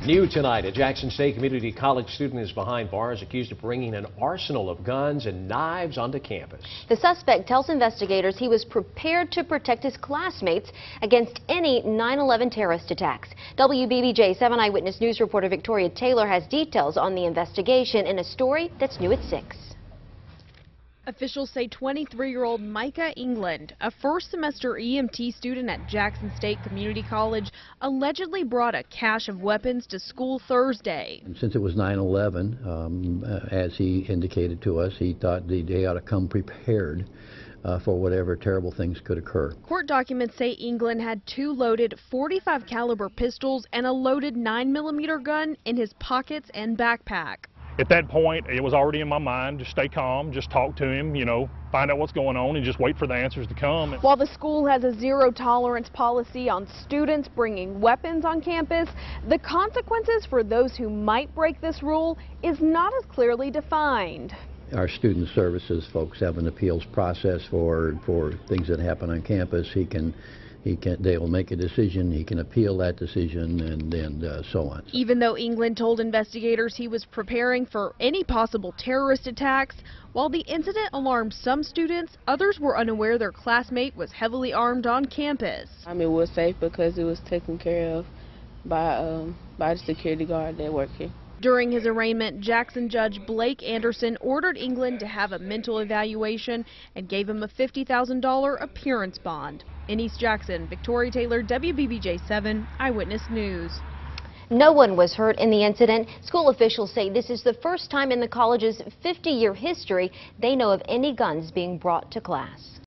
New tonight, a Jackson State Community College student is behind bars accused of bringing an arsenal of guns and knives onto campus. The suspect tells investigators he was prepared to protect his classmates against any 9/11 terrorist attacks. WBBJ 7 Eyewitness News reporter Victoria Taylor has details on the investigation in a story that's new at 6. Officials say 23-year-old Micah England, a first-semester EMT student at Jackson State Community College, allegedly brought a cache of weapons to school Thursday. And since it was 9/11, as he indicated to us, he thought they ought to come prepared for whatever terrible things could occur. Court documents say England had 2 loaded .45 caliber pistols and a loaded 9mm gun in his pockets and backpack. At that point, it was already in my mind, just stay calm, just talk to him, find out what's going on and just wait for the answers to come. While the school has a zero-tolerance policy on students bringing weapons on campus, the consequences for those who might break this rule is not as clearly defined. Our student services folks have an appeals process for things that happen on campus. They will make a decision, he can appeal that decision, and so on. Even though England told investigators he was preparing for any possible terrorist attacks, while the incident alarmed some students, others were unaware their classmate was heavily armed on campus. It was safe because it was taken care of by the security guard that worked here. During his arraignment, Jackson Judge Blake Anderson ordered England to have a mental evaluation and gave him a $50,000 appearance bond. In East Jackson, Victoria Taylor, WBBJ 7 Eyewitness News. No one was hurt in the incident. School officials say this is the first time in the college's 50-year history they know of any guns being brought to class.